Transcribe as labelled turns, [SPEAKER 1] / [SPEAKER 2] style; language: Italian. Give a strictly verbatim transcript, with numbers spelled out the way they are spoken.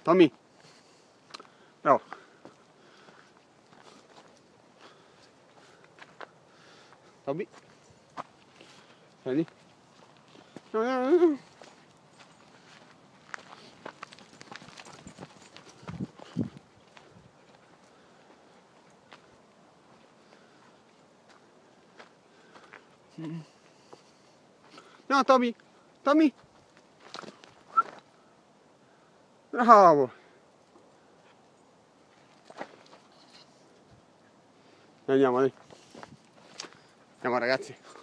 [SPEAKER 1] Tommy. Bravo. Tommy. Prendi. No, no, no. No, Tommy. Tommy. Bravo. Andiamo, dai. Andiamo ragazzi.